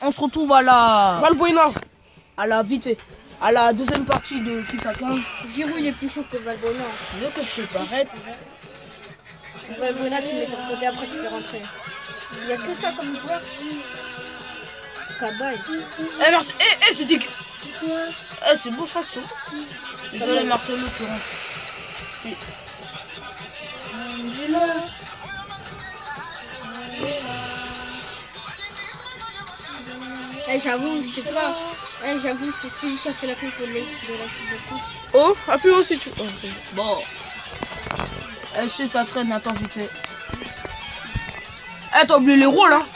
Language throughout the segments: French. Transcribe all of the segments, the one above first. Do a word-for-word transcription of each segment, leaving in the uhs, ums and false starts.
on se retrouve à la... Valbuena. À la vite fait. À la deuxième partie de FIFA quinze. Giroud il est plus chaud que Valbuena. Mieux que je te paraît. Valbuena tu mets sur le côté après tu peux rentrer. Il n'y a que ça comme joueur. Cabaye. Eh merci. Eh, eh c'était... Eh c'est beau je crois que c'est bon. Désolé Marcelo tu rentres. Si. Eh j'avoue c'est pas... Eh j'avoue c'est celui qui a fait la coupe de l'équipe de France. Oh, appuie aussi tu... Oh, bon. Eh je sais ça traîne, attends vite fait. Eh t'as oublié les rôles hein.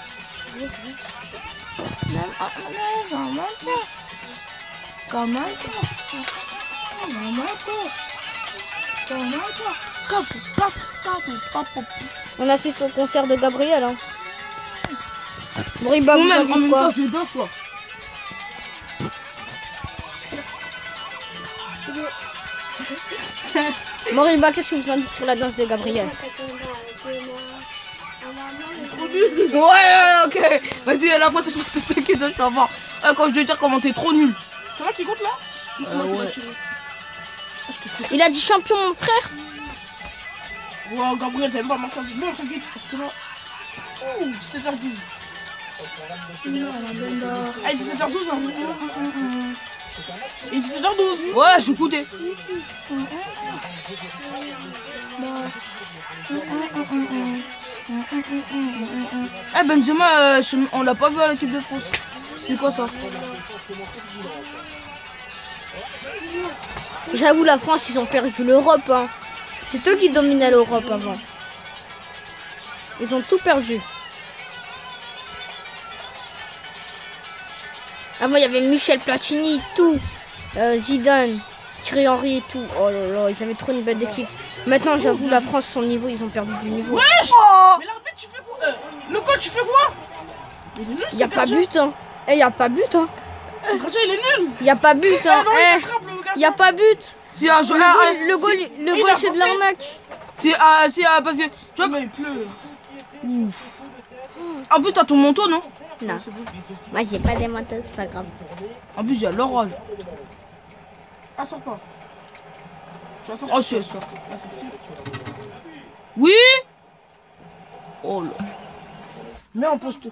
On assiste au concert de Gabriel hein. Moriba vous en dites quoi? Je danse quoi. Moriba qu'est-ce que vous en dites sur la danse de Gabriel? Ouais, ok. Vas-y, à la fois, je crois que c'est ce qui doit savoir. Eh, quand je vais dire comment t'es trop nul. C'est moi qui compte là? Euh, ouais. Il a dit champion mon frère. Wow, Gabriel, t'aimes pas ma case. Non, fais vite parce que là. Oh, dix-sept heures douze. Ah, dix-sept heures douze hein. Et dix-sept heures douze. Ouais, j'ai écouté. Eh Benzema, euh, je- on l'a pas vu à l'équipe de France. C'est quoi ça? J'avoue la France ils ont perdu l'Europe hein. C'est eux qui dominaient l'Europe avant. Ils ont tout perdu. Avant il y avait Michel Platini, tout. Euh, Zidane, Thierry Henry et tout. Oh là là, ils avaient trop une belle équipe. Maintenant j'avoue la France son niveau, ils ont perdu du niveau. Wesh Oh mais l'arbitre, tu fais quoi? euh, Le coach, tu fais quoi? Il est nul, Il y a ce pas gardien. but hein. Eh y a pas but hein. Le gardien, il est nul. Il y a pas but hein. Ah non, il Eh, attrape le gardien. y a pas but. Si un joueur. Le ah, goal, ah, le goal, si- le il goal a c'est de forcé. l'arnaque. Si, ah, si, ah, parce que. Tu vois, Mais il pleut. en plus, t'as ton manteau, non? Non. Moi j'ai pas des manteaux, c'est pas grave. En plus, il y a l'orage. Ah, sors pas. Tu vas sortir. Oh, si, elle sort. Ah, c'est sûr. Oui? Oh là. Mets en poste.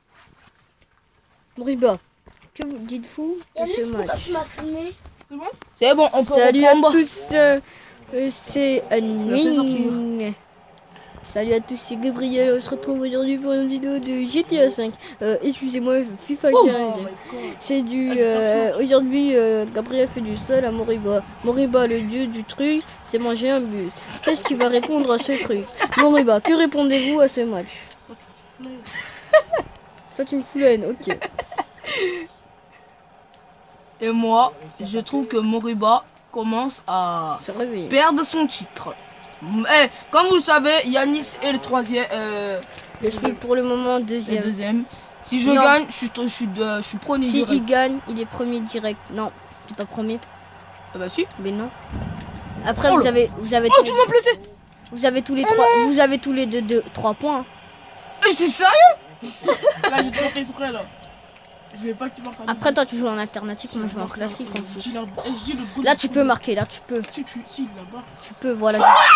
Moriba, que vous dites-vous de ce match? Tu m'as filmé. C'est bon? C'est bon, on peut Salut à reprendre. tous, euh, euh, c'est fait Anwing. Salut à tous, c'est Gabriel. On se retrouve aujourd'hui pour une vidéo de G T A cinq. Euh, Excusez-moi, FIFA quinze. C'est du. euh, aujourd'hui, euh, Gabriel fait du sol à Moriba. Moriba, le dieu du truc, c'est manger un but. Qu'est-ce qu'il va répondre à ce truc? Moriba, que répondez-vous à ce match? Toi, tu me fous la haine, ok. Et moi, je trouve que Moriba commence à Se réveille. perdre son titre. Eh, comme vous le savez, Yanis est le troisième, euh, Je suis pour le moment le deuxième. deuxième. Si je Non. gagne, je suis, je suis, de- je suis premier Si direct. il gagne, il est premier direct. Non, t'es pas premier. Ah bah si. Mais non. Après, Oh vous là. avez, vous avez, Oh, tous, tu m'as blessé. vous avez tous les trois, vous avez tous les deux, deux trois points. Eh, c'est sérieux? Là, j'ai tout fait exprès là. Je vais pas que tu marques. Après, toi, tu joues en alternative, moi, je joue en classique. en Je plus. dis, leur- eh, je dis le goal. Là, tu peux marquer. Là, tu peux, Si tu. Si, là-bas. tu peux. Voilà.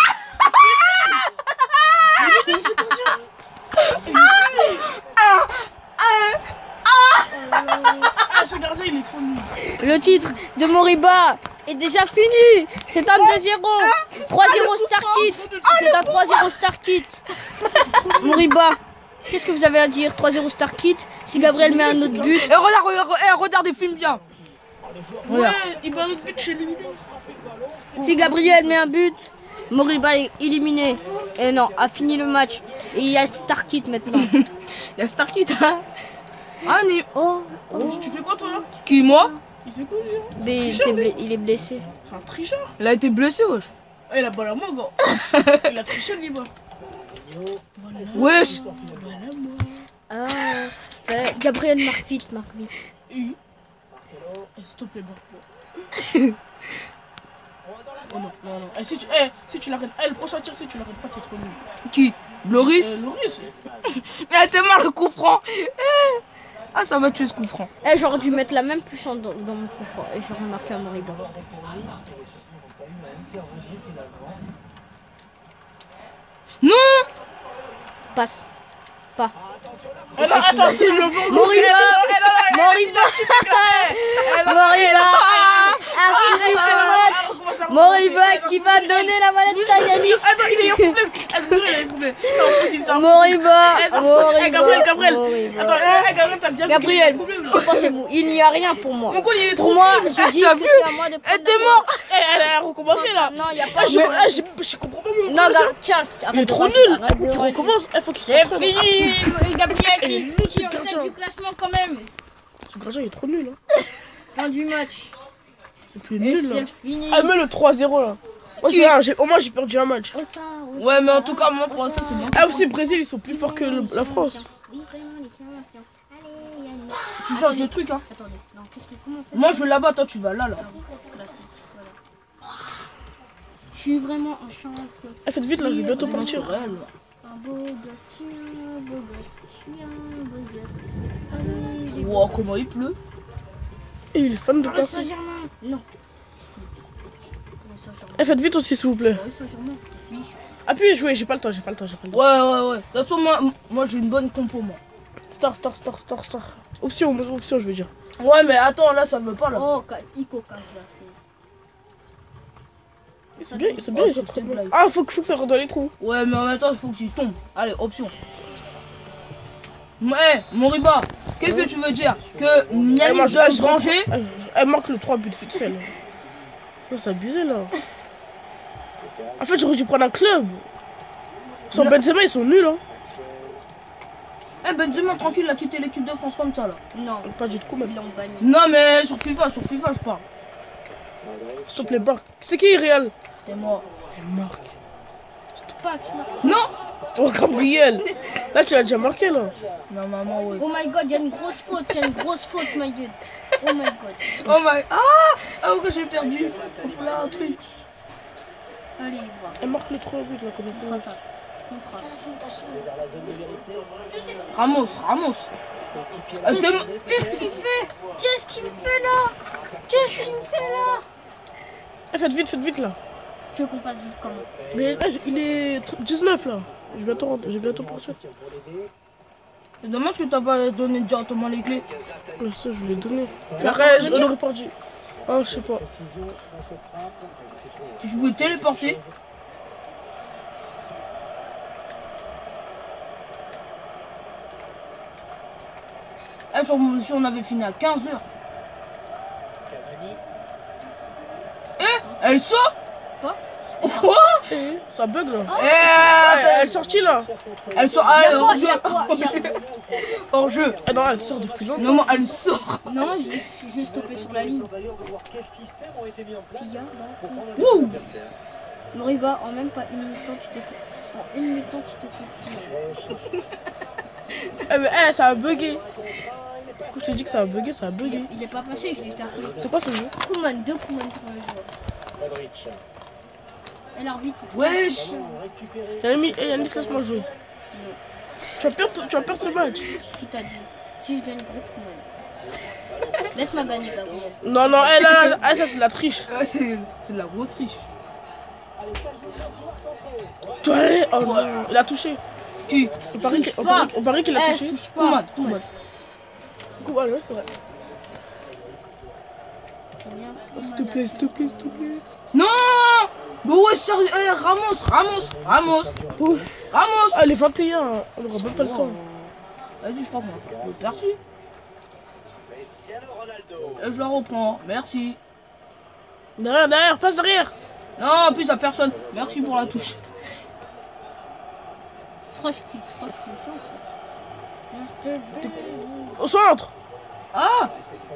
Ah, ce gardien, il est trop nul. Le titre de Moriba est déjà fini. C'est un deux zéro. trois zéro Starkit. C'est un trois zéro Starkit. Moriba, qu'est-ce que vous avez à dire? trois zéro Starkit. Si Gabriel met un autre but. Eh, regarde, regarde, eh, regarde, filme bien. Ouais, il bat notre but chez lui. Si Gabriel met un but, Moriba est éliminé. Et non, a fini le match. Et il y a Starkit maintenant. Il y a Starkit, hein. Ah, ni... Oh, oh. Tu fais quoi, toi? Qui, moi? Il fait quoi, lui? Mais il, était bla- il est blessé. C'est un tricheur. Il a été blessé, wesh. Ah, il a pas la main, gars. Il a triché, lui, bas. Wesh. Ah, euh, Gabriel marque vite, marque vite. Eh, s'il te plaît, barre. Oh non, non, non. Eh, si tu, eh, si tu l'arrêtes, eh, le prochain tir, si tu l'arrêtes pas, t'es trop nul. Qui? Loris? Euh, Loris. Mais elle était mal le coup franc. Eh. Ah, ça va tuer ce coup franc. Eh, j'aurais dû mettre la même puissance dans, dans mon coup franc. Et j'aurais marqué à Moriba. Non. Passe. Pas. Oh non, attends, c'est le bon. Moriba Moriba Moriba a fini ce match. Moriba qui va donner la manette à Yanis. Attends, il est en problème. Attends, il est en problème. C'est impossible, c'est impossible. Moriba Eh, ça fout. Eh, Gabriel, Gabriel. Moriba. Attends, eh, Gabriel, t'as bien vu qu'il y a Gabriel, un problème, là. que pensez-vous? Il n'y a rien pour moi. Mon goal, il est Pour trop moi, nul. je dis t'as que vu c'est à moi de Eh, prendre t'es le mort. Eh, elle a recommencé là. Non, il n'y a Ah, pas je, de... ah, je, je comprends pas mon Non, goal. gars, tiens. Il est trop nul. Il recommence. Il faut qu'il C'est s'entraîne. fini, Gabriel Eh, qui, qui est en tête du classement quand même. Ce gradient, il est trop nul. Hein. Fin du match. C'est plus Et nul là. c'est fini. Ah, mais le trois zéro là. Oh, c'est vrai, j'ai- au moins j'ai perdu un match. Oh, ça, oh, Ouais, ça. mais en tout cas, moi, pour l'instant, c'est bon. Ah, aussi, le Brésil, ils sont plus forts que le- la France. Tu changes de truc, hein. Attendez, non, qu'est-ce que comment on fait? Moi, je vais là-bas, toi, tu vas là, là. Classique, voilà. Je suis vraiment un champion. Eh, faites vite là, je vais bientôt partir. Naturel. Un beau gosse, un beau gosse, un beau gosse. Allez, les Wow, comment il pleut. Et il est fan de Paris pas. Saint-Germain. Non. Si. Paris Saint-Germain. Eh, faites vite aussi, s'il vous plaît. Paris Saint-Germain. Oui. Appuyez, jouez, j'ai pas le temps, j'ai pas le temps, j'ai pas le temps. Ouais, ouais, ouais. De toute façon, moi, moi j'ai une bonne compo, moi. Star, star, star, star, star. Option, option, je veux dire. Ouais, mais attends, là, ça veut pas, là. Oh, Ka- Iko Kaza, c'est. Ils sont bien, ils sont bien, Oh, ils s'il sont te très bien. plaît. Ah, faut, que- faut que ça rentre dans les trous. Ouais, mais en même temps, il faut que tu tombes. Allez, option. Ouais, Moriba, qu'est-ce que tu veux dire? Que Eh, moi, Yanis je- doit je se ranger? reprends- eh, je- Elle marque le trois buts vite fait là. Non, c'est abusé là. En fait, j'aurais dû prendre un club. Sans Non. Benzema, ils sont nuls hein. Eh, Benzema, tranquille, il a quitté l'équipe de France comme ça, là. Non, Pas du tout, ils même. l'ont banni. Non, mais sur FIFA, sur FIFA, je parle. S'il te plaît, Bark. C'est qui Réal? Et moi. Marc. Pas que je marque. Non! Oh, Gabriel. Là, tu l'as déjà marqué là. Non, maman, ouais. Oh my god, il y a une grosse faute, il y a une grosse faute, my god. Oh my god. Oh my. Ah! Ah, pourquoi j'ai perdu? Hop là, un truc. Allez, va. Elle marque le trois buts là, comme il faut. Contre-attaque. Contre. Ramos, Ramos. Ah, t'es- Qu'est-ce qu'il fait? Qu'est-ce qu'il me fait là? Qu'est-ce qu'il me fait là? Eh, faites vite, faites vite là. Tu veux qu'on fasse vite comment? Mais là, je- il est tr- dix-neuf là. Je vais bientôt, rentrer- je vais bientôt partir. C'est dommage que t'as pas donné directement les clés. Ouais, ça, je voulais donner. vas Arrête, je revenir on aurait perdu. Ah, je sais pas. Tu pouvais téléporter. Eh, sur- si on avait fini à quinze heures. Eh, elle sort. Quoi? Quoi? Eh, ça bug là. Eh, Ah, elle attends, est sortie là. elle sort. Il y Elle a hors quoi? Il jeu. y a quoi? Il y a- Hors jeu. Eh non, elle sort depuis longtemps. Non, non, elle sort. Non, j'ai j'ai stoppé sur la ligne. Fia, là. Wouh. Moriba, en même pas une minute, tu t'es fait. En une minute, tu t'es fait. Eh, mais eh, ça a bugué. Je t'ai dit que ça a bugué, ça a Il, bugué. est- il est pas passé, je l'ai tapé. C'est quoi ce jeu? Kuman, deux Kuman pour le joueur. Et l'arbitre, c'est toi. Wesh. T'as mis, eh, Yannis, laisse-moi jouer. Tu vas perdre, tu vas perdre ce match. Qui t'a dit? Si je gagne gros Kuman. Laisse-moi gagner, Gabriel. Non, non, eh, là, là, ah, ça c'est de la triche. Ouais, c'est c'est de la grosse triche. Tu vas aller. Oh non, il a touché. Qui? On parie qu'il- on pas. parie- on parie qu'il a Eh, touché. je touche Kuman, pas. Kuman. Coup, ah, ouais, c'est vrai. S'il te plaît, s'il te plaît, s'il te plaît. Non. Mais ouais, sérieux. Eh, Ramos, Ramos, Ramos, Oh. Ramos. Ah, les vingt et un, on n'aura même pas le temps. Vas-y, je crois qu'on va faire le perçu. Et je la reprends. Merci. Derrière, derrière, passe derrière. Non, en plus, à personne. Merci pour la touche. Je crois que je crois que c'est ça. Au centre. Ah.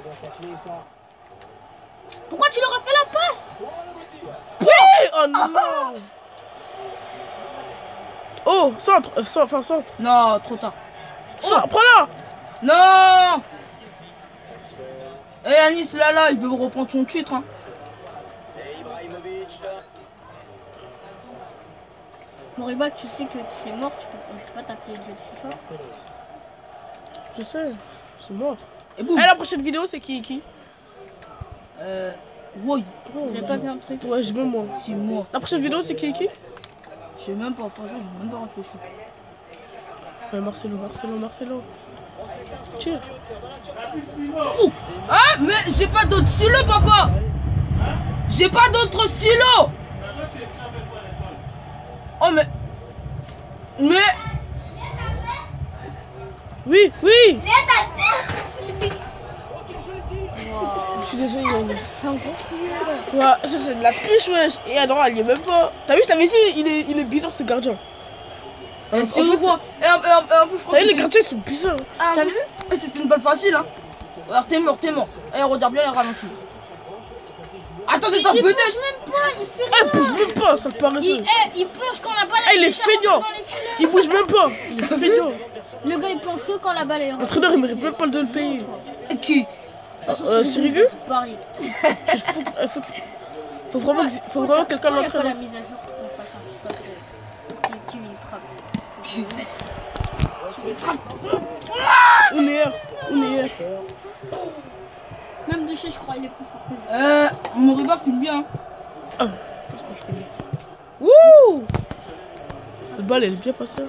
Pourquoi tu leur as fait la passe? Oui. Oh non. Oh, centre, euh, centre, enfin centre. Non, trop tard. Centre, prends-la. Non. Eh, Anis, là, là, il veut reprendre son titre. Hein. Moriba, tu sais que c'est mort, tu peux, on peut pas t'appeler le jeu de FIFA. Je sais. C'est mort. Et boum. Eh, la prochaine vidéo, c'est qui qui Euh. Oui. Vous avez pas fait un truc? Ouais, j'ai même moi. C'est moi. La prochaine vidéo, c'est qui qui Je sais même pas pensé, je vais même pas réfléchir. Ouais, Marcelo, Marcelo, Marcelo. Tire. Fou. Ah, mais j'ai pas d'autre stylo, papa. J'ai pas d'autre stylo. Oh, mais. Mais. Oui, oui. Je suis désolée, Yannis. C'est un gros Ouais, ça c'est de la triche, wesh. Et à droite, il y est même pas. T'as vu, je t'avais dit, il est, il est bizarre ce gardien. Eh, c'est en fait, quoi et en, et, en, et en plus, je crois T'as vu, que les gardiens ils sont bizarres. Ah, T'as vu? Et c'était une balle facile, hein. Alors, t'es mort, t'es mort. Eh, regarde bien les ralentis. Attendez, t'en Il peux bouge même pas, il fait Eh, rien. bouge même pas, ça te paraît ça. Il, eh, il plonge quand la balle Eh, il est est feignant. dans les filets. Il bouge même pas. Il est feignant. Le gars il plonge que quand la balle est rentrée. L'entraîneur, il mérite même pas de le payer. Qui Euh, Sirigu C'est pareil. Il faut, que- faut, que- faut vraiment, que- faut vraiment que quelqu'un Il n'y a pas la l'entraîne. mise à jour pour qu'on fasse un FIFA seize. Qui une trappe. On est hier. On est hier. Même de chez je crois il est plus fort que ça. Euh, Moriba file bien. Wouh. Cette balle, elle est bien passée.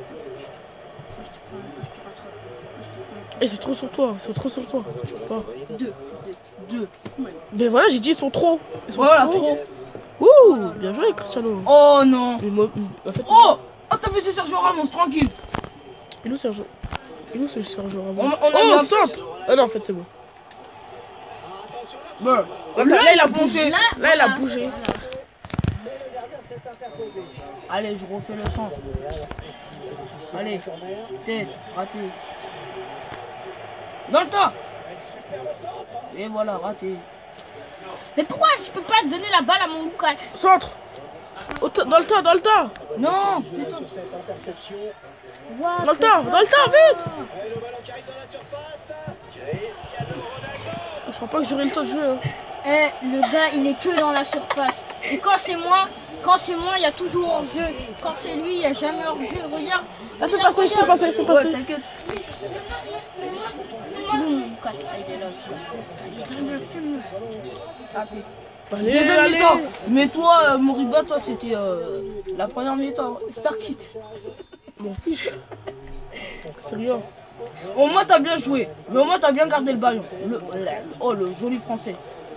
Eh, c'est trop sur toi. C'est trop sur toi. Tu peux pas. Deux. Deux. Mais voilà, j'ai dit, ils sont trop. Ils sont Voilà, trop. Ouh, bien joué, Cristiano. Oh non. Mais moi, en fait, Oh Oh, t'as vu, c'est Sergio Ramos, tranquille. il est où Sergio Il est où ce Sergio Ramos? On- on a mis Oh, un centre. Ah non, en fait, c'est bon. Bon. Là, Là, il a bougé. Là, Là, il a voilà. bougé. Allez, je refais le centre. Allez, tête, raté. Dans le tas. Et voilà, raté. Mais pourquoi je peux pas donner la balle à mon Lucas? Centre. Au ta- Dans le tas, dans le tas. Non. What Dans le the tas, fuck? dans le tas, vite. Je crois pas que j'aurai le temps de jouer. Hein. Eh, le gars, il est que dans la surface. Et quand c'est moi, quand c'est moi, il y a toujours hors-jeu. Quand c'est lui, il n'y a jamais hors-jeu. Regarde. Ah, fais Regarde, passer, fais regarde. passer, fais Ouais, passer. t'inquiète. Boum, Lucas. Ah, il est là, Lucas. Vas-y, dribble, filme. Raté. Allez, Deuxième allez. mi-temps. Mais toi, euh, Moriba, toi, c'était euh, la première mi-temps. Star Kit. M'en fiche. C'est rien. Au moins, t'as bien joué. Mais au moins, t'as bien gardé le ballon. Le, le- oh, le joli français.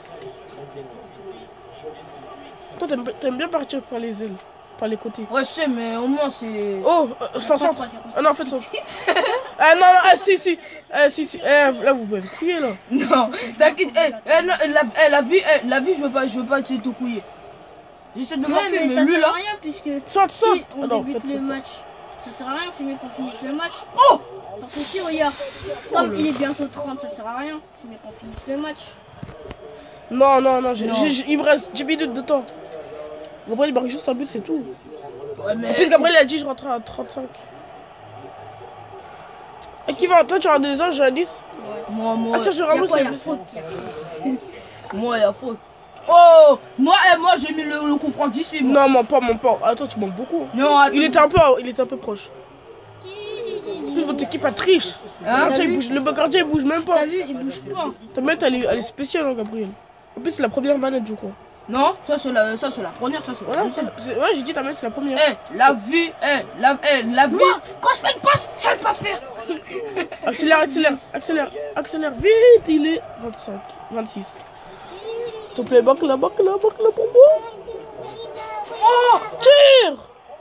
Toi, t'aimes t'aimes bien partir par les ailes, par les côtés. Ouais, je sais, mais au moins, c'est... Oh, euh, enfin centre. Ah non, faites centre. Ah non, non, ah si, si. Ah si, si. Eh, là, vous pouvez me couiller, là. Non, t'inquiète. Eh, eh, non, eh, la, eh, la vie, eh, la vie, je veux pas, je veux pas essayer de te couiller. J'essaie de Ouais, marquer, mais mais, ça lui, sert là... à rien puisque Centre, si centre. on Ah non, débute faites le ça. match, ça sert à rien, c'est mieux qu'on finisse le match. Oh Parce que si, regarde, comme il est bientôt trente, ça sert à rien, c'est mieux qu'on finisse le match. Non, non, non, j'ai- Non. j'ai- j'ai- il me reste dix minutes de temps. Gabriel, il marque juste un but, c'est tout. Ouais, mais... En plus, Gabriel a dit je rentre à trente-cinq. Et qui va, toi, tu as des anges à dix? Moi, moi, Ah, Sergio Il y a Ramos, quoi, il y c'est a plus. faute, il y a faute. moi, il y a faute. Oh Moi, eh, moi j'ai mis le, le coup franc d'ici, moi. Non, mon pas, mon pas. Attends, tu manques beaucoup. Non, attends. Il était un peu, il était un peu proche. En plus, votre équipe a triche. Le Hein, gardien, t'as il vu bouge, le gardien, il bouge même pas. T'as vu, il bouge pas. Ta mec, elle est, elle est spéciale, hein, Gabriel. En plus, c'est la première manette, je crois. Non, ça c'est la, ça, c'est la première, ça c'est la Voilà, deuxième. c'est- ouais, j'ai dit ta mec, c'est la première. Eh, la vie, eh, la, eh, la vie. Moi, quand je fais une passe, ça ne pas faire. Accélère, accélère, accélère, accélère, vite, il est vingt-cinq, vingt-six. S'il te plaît, banque là, banque là, banque là pour moi. Oh, tire.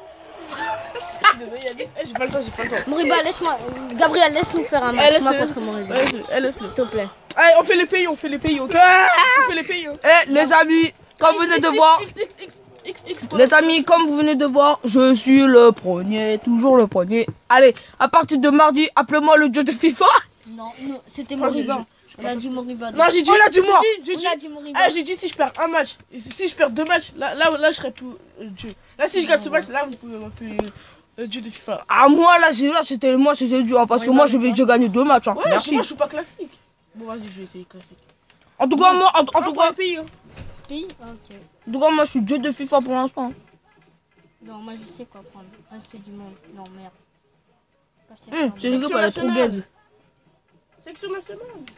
Eh, j'ai pas le temps, j'ai pas le temps. Moriba, laisse-moi. Gabriel, laisse-nous faire un Eh, match. laisse-le. Moi contre Moriba. Ouais, laisse-le, eh, laisse-le. S'il te plaît. Allez, on fait les pays, on fait les pays, ok? On fait les pays, hein. Eh, les amis, comme vous venez de voir, X, X, X, X, X, X. les amis, comme vous venez de voir, je suis le premier, toujours le premier. Allez, à partir de mardi, appelez-moi le dieu de FIFA. Non, non, c'était Non, j'ai- Moriba. On a dit Moriba. Non, j'ai dit, On a dit moi. j'ai dit, On a dit Moriba. ah, j'ai dit si je perds un match, et si si je perds deux matchs, là, là, là, je serais plus euh, dieu. Là, si je gagne ce match, là, vous pouvez m'appeler euh, dieu de FIFA. Ah, moi là, j'ai- là c'était moi, c'était dur, hein, parce que moi je vais déjà gagner deux matchs. Hein. Ouais, Merci. moi, je joue pas classique. Bon, vas-y, je vais essayer classique. En tout cas, moi, en, en tout Un cas, pour pays, hein. Pays Ah, ok. en tout cas, moi, je suis dieu de FIFA pour l'instant. Non, moi je sais quoi prendre. Rester du monde. Non, merde. Pas acheter Hum, un c'est monde. rigolo, elle est trop gaze. Section nationale.